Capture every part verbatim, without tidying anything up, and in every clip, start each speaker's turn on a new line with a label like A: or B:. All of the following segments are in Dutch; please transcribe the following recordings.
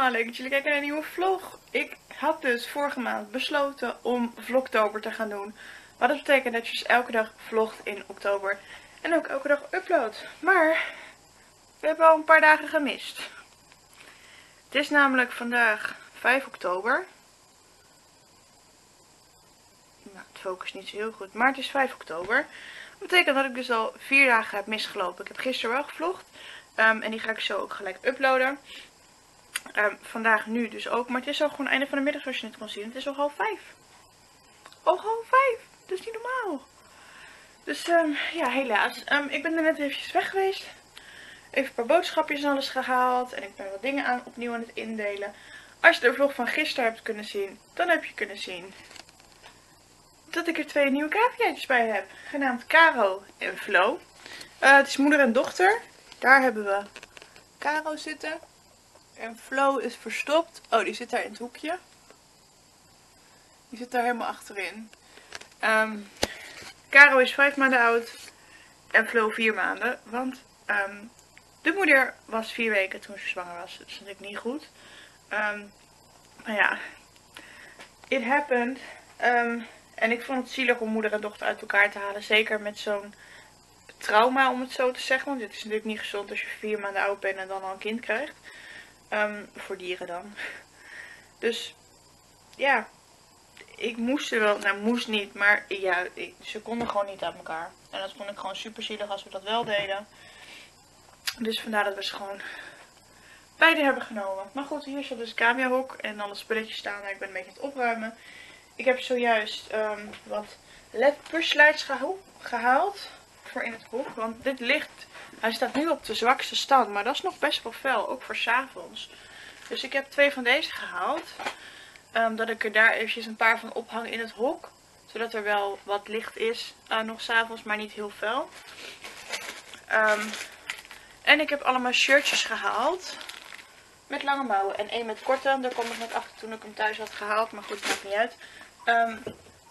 A: allemaal, leuk dat jullie kijken naar een nieuwe vlog. Ik had dus vorige maand besloten om vlogtober te gaan doen. Wat dat betekent dat je dus elke dag vlogt in oktober. En ook elke dag uploadt. Maar we hebben al een paar dagen gemist. Het is namelijk vandaag vijf oktober. Nou, het focust niet zo heel goed, maar het is vijf oktober. Dat betekent dat ik dus al vier dagen heb misgelopen. Ik heb gisteren wel gevlogd. Um, en die ga ik zo ook gelijk uploaden. Um, vandaag nu dus ook. Maar het is al gewoon einde van de middag zoals je het kan zien. Het is al half vijf. Al half vijf. Dat is niet normaal. Dus um, ja, helaas. Um, ik ben er net eventjes weg geweest. Even een paar boodschapjes en alles gehaald. En ik ben wat dingen aan, opnieuw aan het indelen. Als je de vlog van gisteren hebt kunnen zien, dan heb je kunnen zien dat ik er twee nieuwe caviaatjes bij heb. Genaamd Caro en Flo. Uh, het is moeder en dochter. Daar hebben we Caro zitten. En Flo is verstopt. Oh, die zit daar in het hoekje. Die zit daar helemaal achterin. Um, Caro is vijf maanden oud. En Flo vier maanden. Want um, de moeder was vier weken toen ze zwanger was. Dat is natuurlijk niet goed. Um, maar ja. It happened. Um, en ik vond het zielig om moeder en dochter uit elkaar te halen. Zeker met zo'n trauma, om het zo te zeggen. Want het is natuurlijk niet gezond als je vier maanden oud bent en dan al een kind krijgt. Um, voor dieren dan. Dus ja, ik moest er wel, nou moest niet, maar ja, ik, ze konden gewoon niet uit elkaar. En dat vond ik gewoon super zielig als we dat wel deden. Dus vandaar dat we ze gewoon beide hebben genomen. Maar goed, hier staat dus het caviahok en alle spulletjes staan. Ik ben een beetje aan het opruimen. Ik heb zojuist um, wat L E D pushlights gehaald voor in het hok. Want dit licht, hij staat nu op de zwakste stand, maar dat is nog best wel fel, ook voor 's avonds. Dus ik heb twee van deze gehaald. Um, dat ik er daar eventjes een paar van ophang in het hok. Zodat er wel wat licht is, uh, nog 's avonds, maar niet heel fel. Um, en ik heb allemaal shirtjes gehaald. Met lange mouwen en één met korte. Daar kom ik net achter toen ik hem thuis had gehaald. Maar goed, maakt niet uit. Um,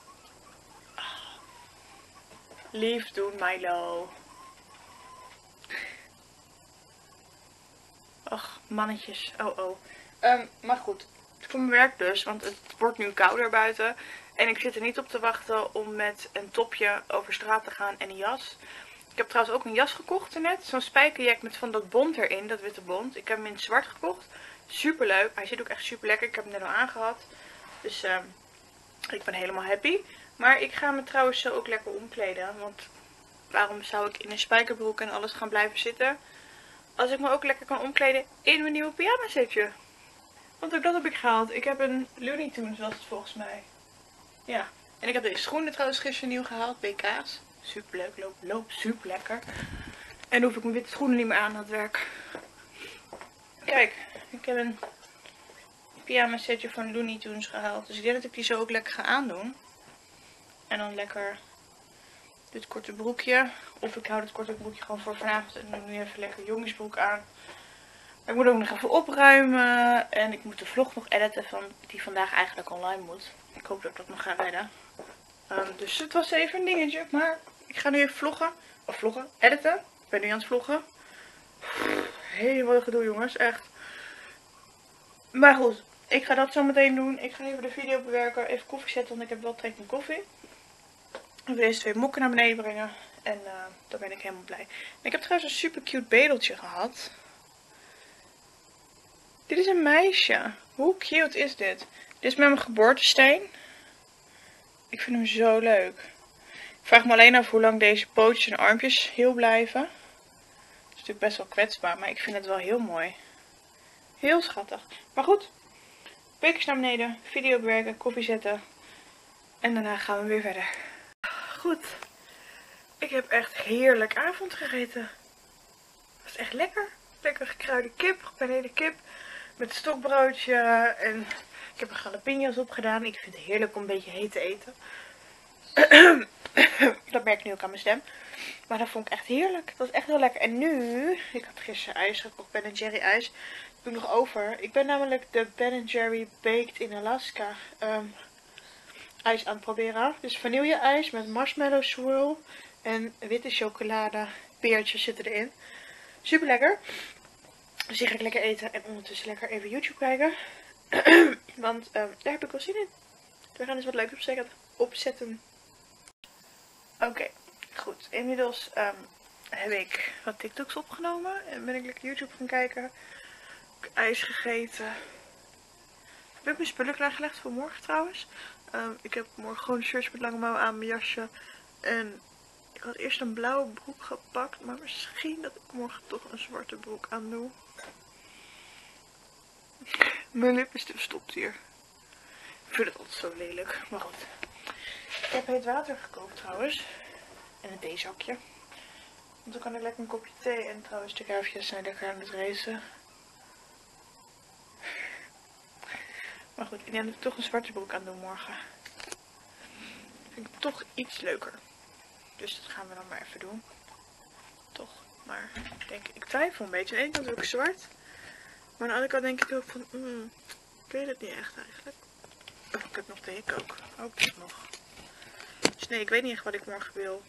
A: lief doen, Milo. Och, mannetjes. Oh, oh. Um, maar goed. Voor mijn werk dus. Want het wordt nu kouder buiten. En ik zit er niet op te wachten om met een topje over straat te gaan en een jas. Ik heb trouwens ook een jas gekocht net. Zo'n spijkerjack met van dat bont erin. Dat witte bont. Ik heb hem in het zwart gekocht. Super leuk. Hij zit ook echt super lekker. Ik heb hem net al aangehad. Dus um, ik ben helemaal happy. Maar ik ga me trouwens zo ook lekker omkleden. Want waarom zou ik in een spijkerbroek en alles gaan blijven zitten? Als ik me ook lekker kan omkleden in mijn nieuwe pyjama setje. Want ook dat heb ik gehaald. Ik heb een Looney Tunes was het volgens mij. Ja. En ik heb deze schoenen trouwens gisteren nieuw gehaald. B K's. Super leuk. Loop, loop super lekker. En dan hoef ik mijn witte schoenen niet meer aan aan het werk. Kijk. Ik heb een pyjama setje van Looney Tunes gehaald. Dus ik denk dat ik die zo ook lekker ga aandoen. En dan lekker dit korte broekje. Of ik hou dit korte broekje gewoon voor vanavond. En doe nu even lekker jongensbroek aan. Maar ik moet ook nog even opruimen. En ik moet de vlog nog editen van die vandaag eigenlijk online moet. Ik hoop dat ik dat nog ga redden. Um, dus het was even een dingetje. Maar ik ga nu even vloggen. Of vloggen. Editen. Ik ben nu aan het vloggen. Helemaal gedoe jongens. Echt. Maar goed. Ik ga dat zo meteen doen. Ik ga even de video bewerken. Even koffie zetten. Want ik heb wel trek in koffie. Even deze twee mokken naar beneden brengen. En uh, dan ben ik helemaal blij. En ik heb trouwens een super cute bedeltje gehad. Dit is een meisje. Hoe cute is dit? Dit is met mijn geboortesteen. Ik vind hem zo leuk. Ik vraag me alleen af hoe lang deze pootjes en armpjes heel blijven. Het is natuurlijk best wel kwetsbaar, maar ik vind het wel heel mooi. Heel schattig. Maar goed. Bekers naar beneden. Video bewerken. Koffie zetten. En daarna gaan we weer verder. Goed. Ik heb echt heerlijk avond gegeten. Het was echt lekker. Lekker gekruide kip. Gepaneerde kip. Met stokbroodje. En ik heb er jalapeno's op gedaan. Ik vind het heerlijk om een beetje heet te eten. Dat merk ik nu ook aan mijn stem. Maar dat vond ik echt heerlijk. Dat was echt heel lekker. En nu, ik had gisteren ijs gekocht, Ben en Jerry ijs. Dat doe ik nog over. Ik ben namelijk de Ben en Jerry Baked in Alaska um, ijs aan het proberen. Dus vanille ijs met marshmallow swirl en witte chocolade peertjes zitten erin. Super lekker. Dus die ga ik lekker eten en ondertussen lekker even YouTube kijken. Want um, daar heb ik wel zin in. We gaan eens wat leuks opzetten. opzetten. Oké, okay, goed. Inmiddels um, heb ik wat TikToks opgenomen. En ben ik lekker YouTube gaan kijken. Heb ik ijs gegeten. Heb ik mijn spullen klaargelegd voor morgen trouwens. Um, ik heb morgen gewoon een shirtje met lange mouwen aan, mijn jasje. En ik had eerst een blauwe broek gepakt. Maar misschien dat ik morgen toch een zwarte broek aan doe. Mijn lip is te verstopt hier. Ik vind het altijd zo lelijk. Maar goed. Ik heb heet water gekookt trouwens. En een theezakje. Want dan kan ik lekker een kopje thee. En trouwens de kuifjes zijn lekker aan het racen. Maar goed, ik denk dat ik toch een zwarte broek aan doe morgen. Dat vind ik toch iets leuker. Dus dat gaan we dan maar even doen. Toch. Maar ik denk, ik twijfel een beetje. Aan de ene kant wil ik zwart. Maar aan de andere kant denk ik ook van, mm, ik weet het niet echt eigenlijk. Oh, ik heb nog de hik ook. Ook dit nog. Dus nee, ik weet niet echt wat ik morgen wil.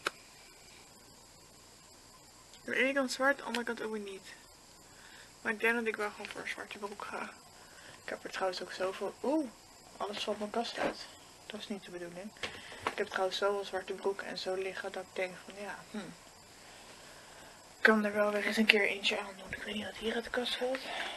A: Aan de ene kant zwart, aan de andere kant ook weer niet. Maar ik denk dat ik wel gewoon voor een zwarte broek ga. Ik heb er trouwens ook zoveel... Oeh, alles valt mijn kast uit. Dat is niet de bedoeling. Ik heb trouwens zoveel zwarte broeken en zo liggen dat ik denk van ja, hm. Ik kan er wel weer eens een keer eentje aan doen. Ik weet niet wat hier uit de kast valt.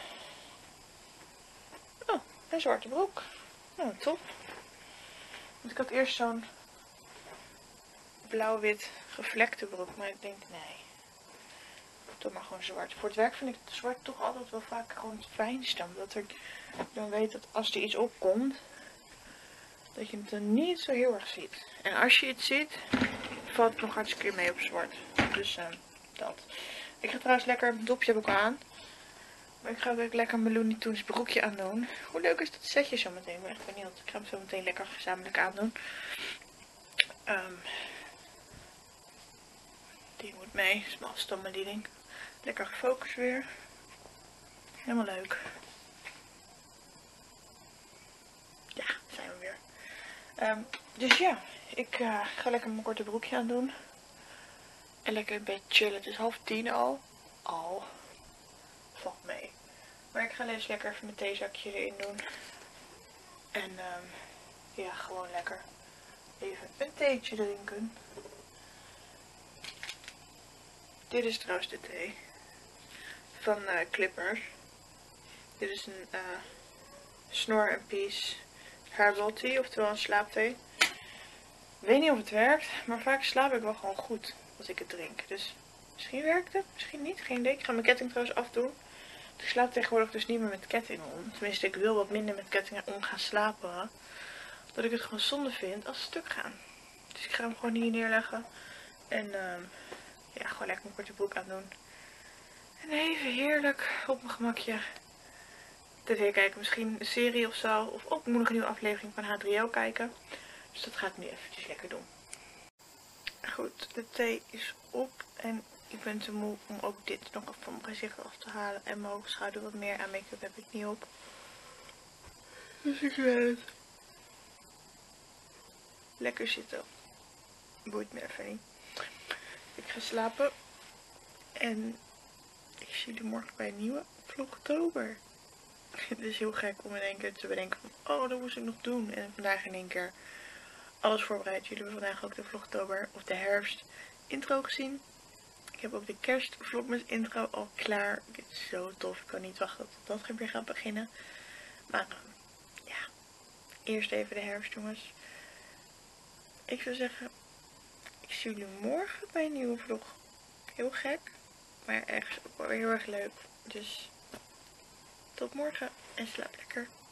A: Oh, een zwarte broek. Nou, top. Want ik had eerst zo'n blauw-wit gevlekte broek, maar ik denk nee. Toch maar gewoon zwart. Voor het werk vind ik zwart toch altijd wel vaak gewoon het fijnste. Omdat ik dan weet dat als er iets opkomt, dat je het dan niet zo heel erg ziet. En als je het ziet, valt het nog hartstikke mee op zwart. Dus uh, dat. Ik ga trouwens lekker, een dopje heb ik al aan. Maar ik ga ook lekker mijn Looney Tunes broekje aandoen. Hoe leuk is dat setje zo meteen? Ik ben echt benieuwd. Ik ga hem zo meteen lekker gezamenlijk aandoen. Um, die moet mee. Dat is mijn afstandsbediening. Lekker gefocust weer. Helemaal leuk. Ja, zijn we weer. Um, dus ja, ik uh, ga lekker mijn korte broekje aan doen. En lekker een beetje chillen. Het is half tien al. Al. Valt mee. Maar ik ga eens lekker even mijn theezakje erin doen. En um, ja, gewoon lekker even een theetje drinken. Dit is trouwens de thee. Van uh, Clippers. Dit is een uh, Snore and Peace Herbal Tea, oftewel een slaapthee. Ik weet niet of het werkt, maar vaak slaap ik wel gewoon goed als ik het drink. Dus misschien werkt het, misschien niet, geen idee. Ik ga mijn ketting trouwens afdoen. Ik slaap tegenwoordig dus niet meer met kettingen om. Tenminste, ik wil wat minder met kettingen om gaan slapen. Dat ik het gewoon zonde vind als ze stuk gaan. Dus ik ga hem gewoon hier neerleggen. En uh, ja, gewoon lekker mijn korte broek aandoen. En even heerlijk op mijn gemakje tv kijken. Misschien een serie of zo. Of ook, ik moet nog een nieuwe aflevering van H drie O kijken. Dus dat ga ik nu eventjes lekker doen. Goed, de thee is op. En ik ben te moe om ook dit nog van mijn gezicht af te halen. En mijn oogschaduw, wat meer aan make-up heb ik niet op. Dus ik weet het. Lekker zitten. Boeit me even niet. Ik ga slapen. En ik zie jullie morgen bij een nieuwe vlogtober. Het is heel gek om in één keer te bedenken van, oh, dat moest ik nog doen. En vandaag in één keer alles voorbereid. Jullie hebben vandaag ook de vlogtober of de herfst intro gezien. Ik heb ook de kerstvlogmas intro al klaar. Het is zo tof. Ik kan niet wachten tot dat weer gaat beginnen. Maar ja, eerst even de herfst, jongens. Ik zou zeggen, ik zie jullie morgen bij een nieuwe vlog. Heel gek, maar ergens ook wel heel erg leuk. Dus tot morgen en slaap lekker.